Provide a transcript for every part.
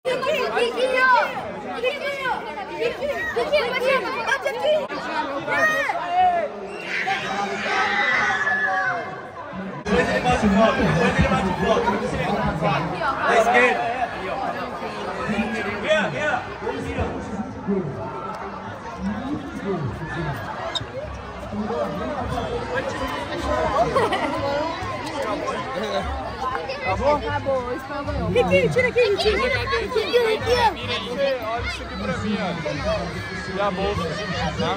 Da esquerda. Acabou? Acabou, Riquinho, tira aqui, Riquinho. Olha isso aqui pra mim, olha. E a bolsa, tá?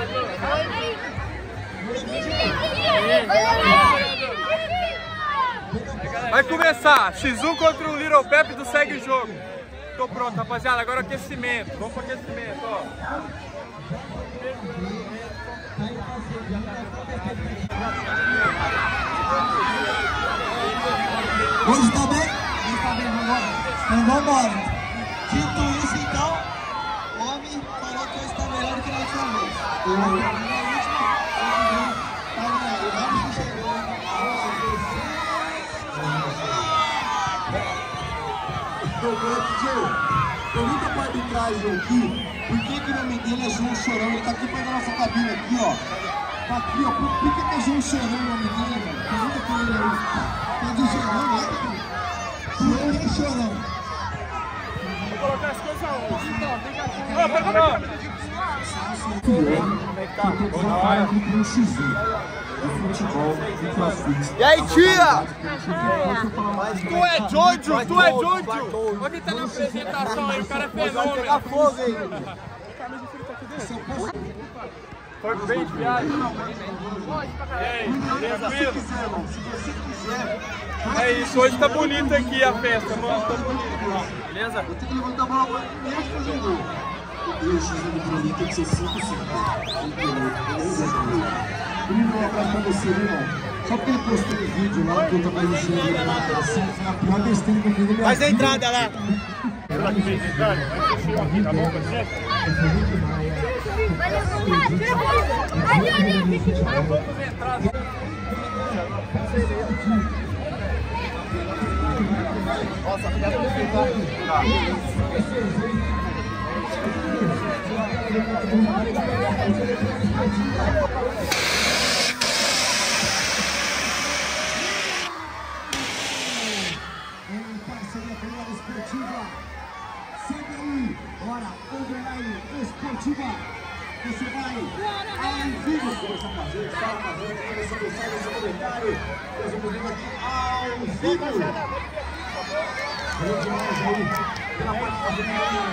Vai começar, X1 contra o Little Pepe do Segue o Jogo. Tô pronto, rapaziada, agora aquecimento. Vamos pro aquecimento, ó. Hoje tá bem? Hoje tá bem, vambora. Então vambora. Dito isso, então, o homem falou que hoje tá melhor do que na última vez. Na última, o homem que chegou. Pergunta pra arbitragem aqui, por que que o nome dele é João Chorão? Ele tá aqui perto da nossa cabine, aqui, ó. Tá aqui, ó. Por que que é João Chorão o nome dele, velho? Pergunta pra ele aí. Tá de Chorão, né? João que é Chorão. Vou colocar as coisas aonde? Ó, pergunta aqui. Como é que tá? E aí, tia? Tu é Jojo, tu é Jojo. Olha quem tá na apresentação aí, o cara é fenômeno. Pegar fogo aí. Foi bem de viagem. E aí, tranquilo? É isso, hoje tá bonito aqui a festa, mano, tá bonito. Beleza? Eu tenho que levantar a bola pra mim fazer um gol. O X pra mim tem que ser 5-5. Um abraço pra você, meu irmão. Só porque ele postou um vídeo lá que eu tô mais ensinando na pior besteira que eu fiz. Faz a entrada lá. Ela que fez a entrada? Tá bom pra você? Nossa, obrigado por ficar. Parceria com a Esportiva. CBI, bora, underline Esportiva. Você vai ao vivo conversar com a gente, fala com a gente, deixa seu mensagem, seu comentário. Nós vamos vir aqui ao vivo. Valeu demais aí pela participação.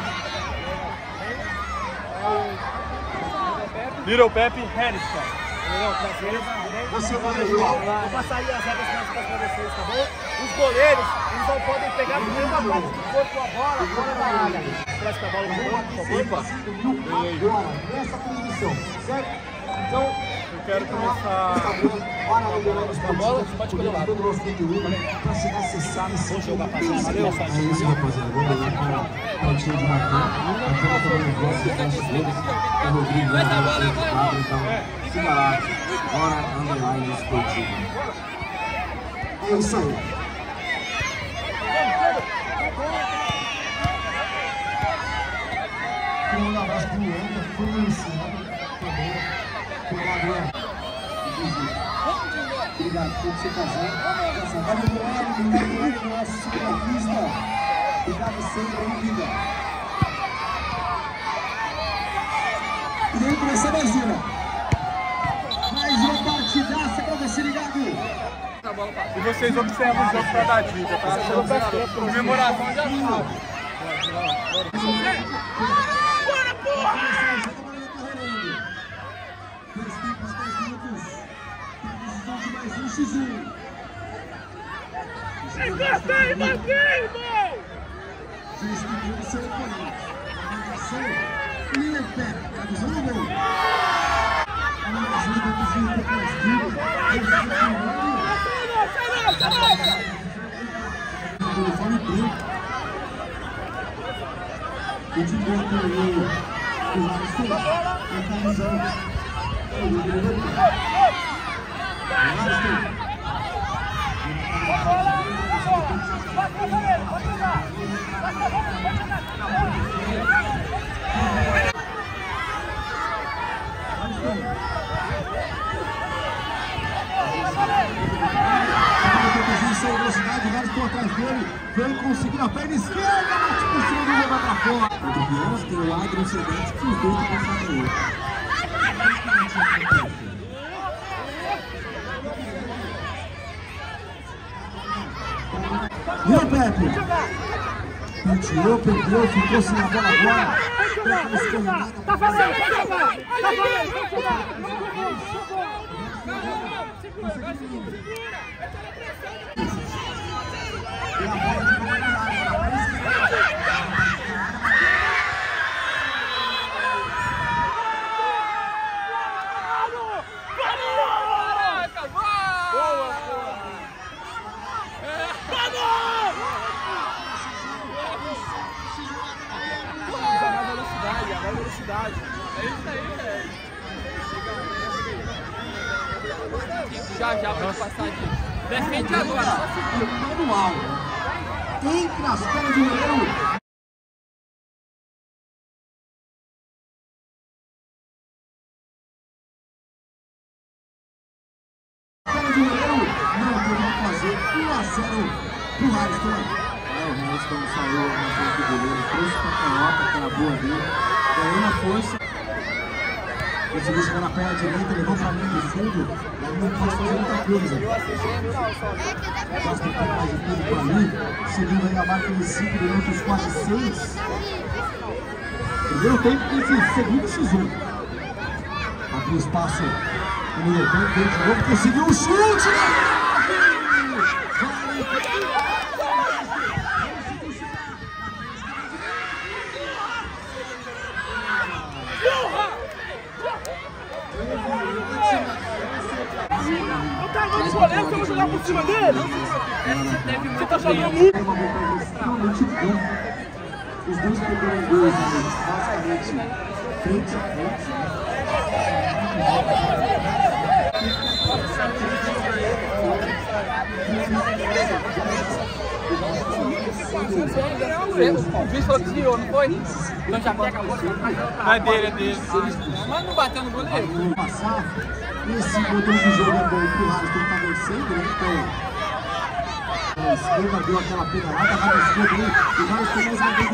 Little Pepe Harris, cara. Você vai Eu passaria as regras para vocês, tá bom? Os goleiros, eles não podem pegar nenhuma parte do corpo a bola fora da área. Traz a bola no corpo, por favor. agora, nessa transmissão, certo? Então, Eu quero começar. a bola, você pode escolher o lado. Todo o nosso conteúdo, pra chegar a acessar esse jogo. Valeu, rapaziada. É isso, rapaziada. Vamos lá para o time de Marcão. Marcão tá no negócio de bastidores. O Rodrigo, então, siga lá. Bora, underline Esportiva. É isso aí. Queria mandar um abraço pro Luana, foi no ensino também. Obrigado, Luana. Obrigado por você casar. Valeu, Luana, obrigado, nosso cinegrafista. Obrigado sempre aí, vida. E daí começar mais uma. Mais uma partidaça pra você ligado. E vocês observam o jogo pra dar dica, tá? Comemoração já sabe. Bora, porra! 2 tempos, 10 minutos. Temos mais um X1. Encosta aí, Marquinhos, irmão! Juiz que deu o seu oponente. A marcação, Little Pepe, a visão do gol. A marcação do vizinho um pouco mais dura. O uniforme branco. O de branco ali, o Larson, a camisão. O Larson. Sem velocidade, vários estão atrás dele. Vem conseguir a perna esquerda, bate por cima do jogo pra fora. O Bielsa tem o lado no sedente que os dois estão pensando nele. E o Pepe? Penteou, perdeu, ficou sem a bola agora. Tá fazendo, vai jogar! Tá valendo, velocidade. É isso aí, velho. Já pra passar disso. Defende agora, só seguir. Manual. Entre as pernas do goleiro. Não tem o que fazer. 1-0 pro Ariston. O Ariston saiu na frente do goleiro, trouxe pra canhota, que era boa dele, ganhou na força, conseguiu chegar na perna direita, levou pra mim do fundo, e aí não pode fazer muita coisa. Gosta um pouco mais de público ali, seguindo aí a marca de 5 minutos, quase 6. Primeiro tempo desse segundo X1. Abriu espaço no meio tempo, dentro de novo, conseguiu um chute! Os goleiros que eu vou jogar por cima dele. Você tá jogando muito. Extremamente bom. Os dois pegaram dois, basicamente, frente a frente. O juiz falou que desviou, não foi? Então já pega a bola. É dele, é dele. Mas não bateu no goleiro. Vamos passar. Esse botão de jogo é bom pro Ariston, ele tá vencendo, né? Então, a esquerda deu aquela pedalada, rabiscou bem, e o Ariston mais uma vez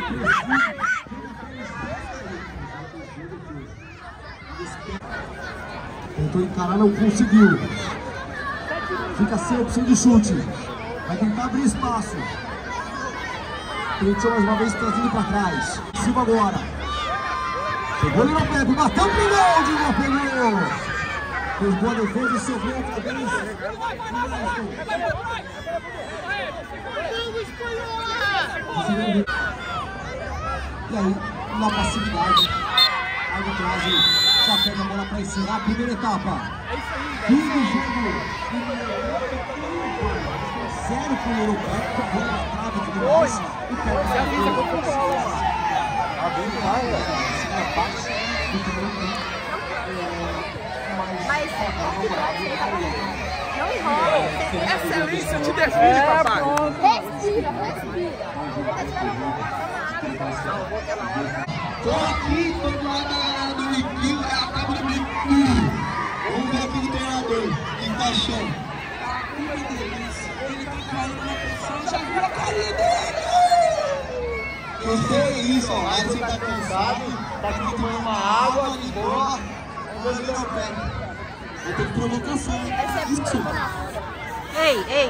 tentou encarar, não conseguiu. Fica sem opção de chute. Vai tentar abrir espaço. Tentou mais uma vez trazendo para trás. Em cima agora. Pegou ele no pé, bateu o pneu, de não pegou. Fez boa defesa e sobrou outra vez. E aí, na passividade, a arbitragem já pega a bola para encerrar a primeira etapa. Fim do jogo. 0 para o Europeu, com a bola na trave de demais. E pega a bola. Mas não enrola. Excelência de defesa, papai. Respira, respira. Tô aqui, tô do lado da galera do Riquinho, acaba do Riquinho. Vamos ver aqui do treinador, encaixando. Que delícia, ele tá caindo na pressão, já viu a carinha dele. Que é isso, ó, aí você tá cansado, tá aqui tomando uma água, de boa. Vamos ver o pé. Vai ter provocação. Isso. Ei.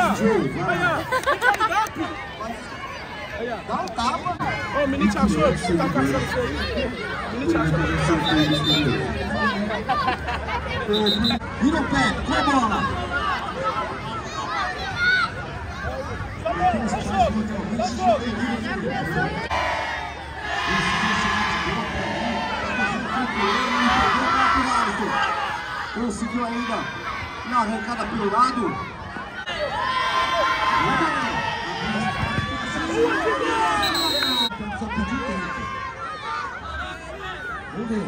Dá um tapa. Ô, o menino te achou que você tá caçando isso aí? O menino te achou. Vira o pé, com a bola. Conseguiu ainda na arrancada pelo lado. Só pediu tempo. Vamos ver.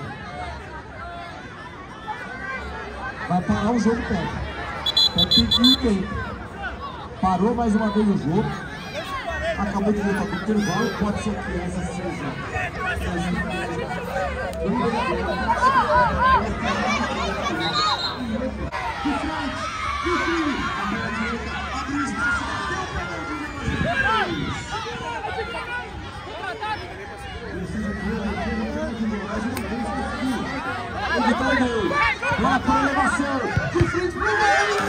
Vai parar o jogo, Pepe. Pepe pediu tempo. Parou mais uma vez o jogo. acabou de voltar para o intervalo, pode ser que essa seja. De frente, de frente, a bola direita, abre o espaço, bateu o pé lá para a elevação, de frente para o meio!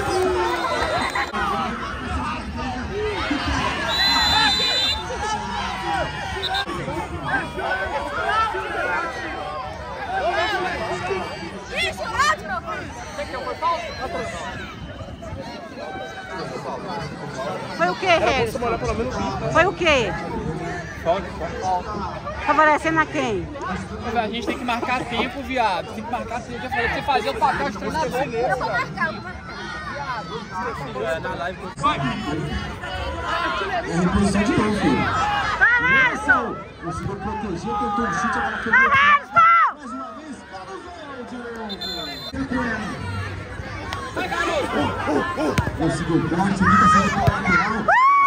Foi o que, Regis? Foi o que? Favorecendo a quem? A gente tem que marcar tempo, viado. Tem que marcar tempo. Eu falei pra você fazer o papel de treinador. Eu vou marcar, Na live. É reposição de novo, filho. Vai, Harrison! Conseguiu proteger, tentou um chute, agora foi. Vai, Harrison! Mais uma vez, Carlos Zé. Vai, garoto! Conseguiu o corte, o Lucas saiu para o lateral.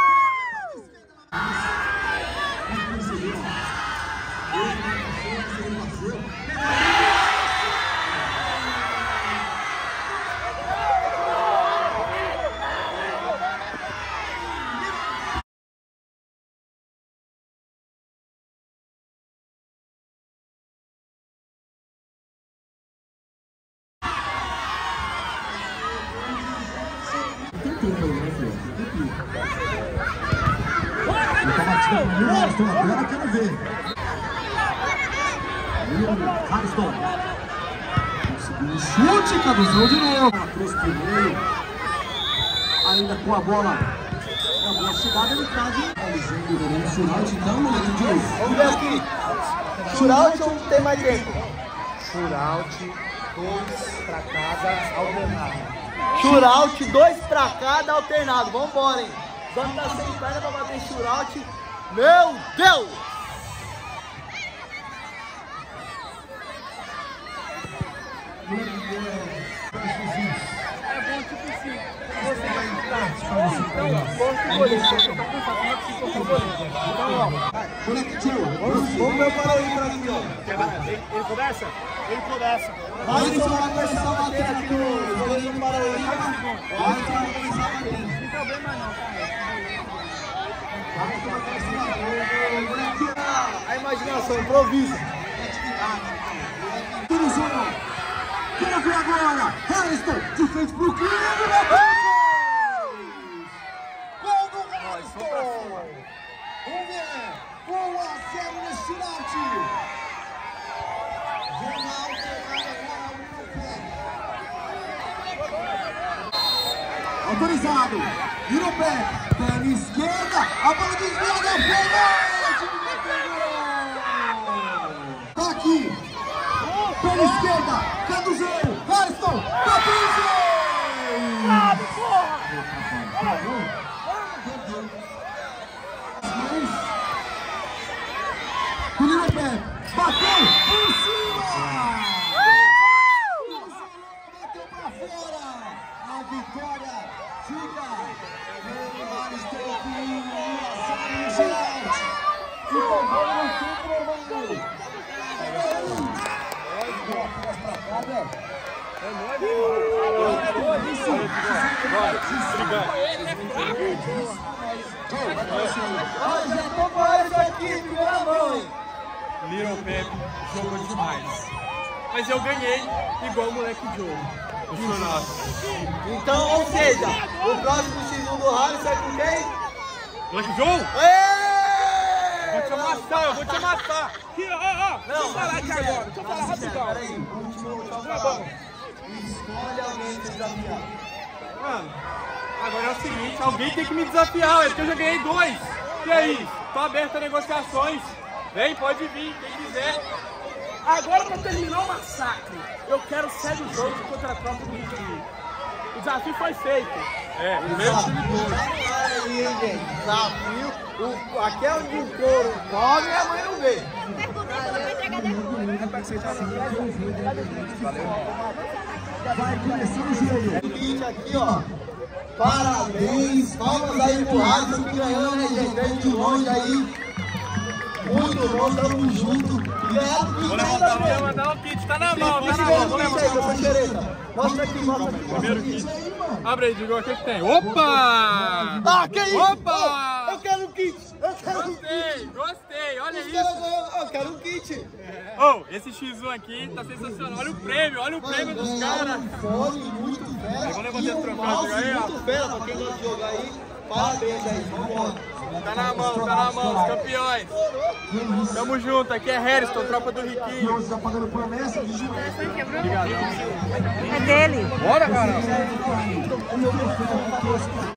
Agora quero ver. Harrison. Conseguiu um chute, cabeceou de novo. Trouxe pro meio. Ainda com a bola. Uma boa chegada, ele traz. O Shootout, então, moleque de hoje. Vamos ver aqui. Shootout ou tem mais tempo? Shootout, 2 pra cada, alternado. Shootout, 2 pra cada, alternado. Vambora, hein? Vamos dar sem perna pra bater shootout. Meu Deus! É bom tipo assim. Você vai entrar. Então, posto o goleiro. Eu tô pensando como é que se for o goleiro. Então, ó. Vamos ver o Paraíba pra mim, ó. Ele começa? Ele começa. Vai começar a bater aqui no goleiro do Paraíba. Vai começar a bater. Não tem problema não, cara. A imaginação, improvisa. Autorizou. Quero ver agora. Harrison de frente pro crime. Gol do Harrison. Vamos ver. 1 a 0 nesse shootout. Ronaldo agora autorizado. Virou pé. Perna esquerda. A bola desviada. Tá aqui. Perna esquerda. Caduzão. Harrison. Patrício. Virou pé. Bateu. Por cima. Bateu pra fora. A vitória fica. Little Pepe jogou demais. Mas eu ganhei igual o moleque Joe. Então, ou seja, o próximo X1 do Harrison é com quem? Moleque Joe? Vou te amassar, eu vou te amassar. Aqui, ó. Deixa eu falar aqui agora. Deixa eu falar rapidão. Peraí, último, tá bom. Escolhe alguém pra desafiar. Mano, agora é o seguinte, alguém tem que me desafiar, é porque eu já ganhei 2. Que é isso? Tô aberto a negociações. Vem, pode vir, quem quiser. Agora, pra terminar o massacre, eu quero sério jogo contra a tropa do Rio. O desafio foi feito. É, o meu time todo. Aí, hein, gente? Desafio. Aqui é onde o couro come e a mãe não vê. Vai começar o jogo. O seguinte aqui, ó. Parabéns, palmas aí pro Alisson que ganhou, né, gente? Veio de longe aí. Muito bom, tamo junto. E ganhar o kit. Vou mandar o kit, tá na mão, tá na mão. Vou levantar. Mostra aqui, mostra aqui. Primeiro kit. Abre aí, Diego, o que tem? Opa! Ah, que isso? Opa! Eu quero um kit. Eu quero um kit. Gostei, olha isso. Eu quero um kit. Oh, esse X1 aqui tá sensacional. Olha o prêmio dos caras. Fone muito fera. Vou levantar esse troféu Mouse aí, ó. muito fera pra quem gosta de jogar aí. Parabéns aí, vambora. Tá na mão, os campeões. Tamo junto, aqui é Harrison, tropa do Riquinho. Hoje tá pagando promessa de juros. É dele. Bora, cara.